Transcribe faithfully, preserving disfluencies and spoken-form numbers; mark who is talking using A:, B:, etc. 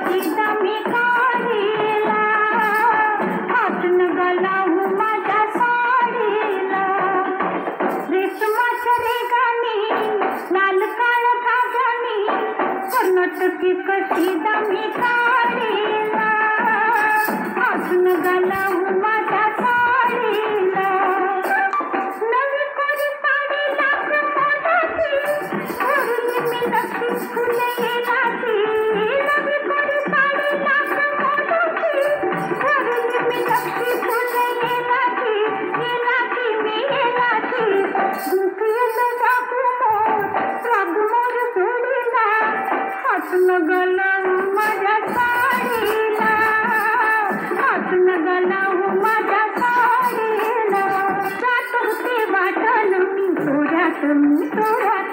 A: कशीदा मी काढीला, हातून घालावू माझ्या साडीला. रेशमाच्या रेगानी लाल काळ धाग्यानी कर्नाटकी कशीदा मी काढीला, हातून घालावू माझ्या साडीला. नवी कोरी साडी लाख मोलाची, घरून मी नक्की फुले येलाची. नवी कोरी साडी लाख मोलाची, घरून मी नक्की फुले येलाची. येलाची मी येलाची, दुखीला जागू मोर, जागू मोर सोडीला, हातून घालावू माझ्या साडीला, हातून घालावू माझ्या साडीला. जात होते वाटण मी थोड्यात मी थोड्यात